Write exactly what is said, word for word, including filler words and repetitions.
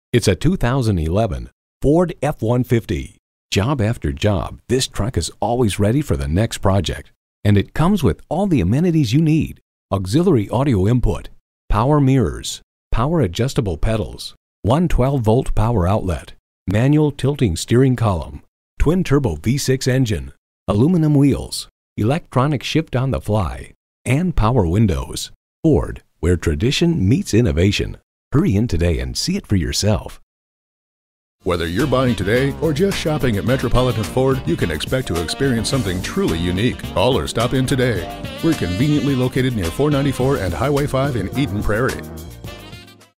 It's a two thousand eleven Ford F one fifty. Job after job, this truck is always ready for the next project. And it comes with all the amenities you need: auxiliary audio input, power mirrors, power adjustable pedals, one twelve volt power outlet, manual tilting steering column, twin turbo V six engine, aluminum wheels, electronic shift on the fly, and power windows. Ford, where tradition meets innovation. Hurry in today and see it for yourself. Whether you're buying today or just shopping at Metropolitan Ford, you can expect to experience something truly unique. Call or stop in today. We're conveniently located near four ninety-four and Highway five in Eden Prairie.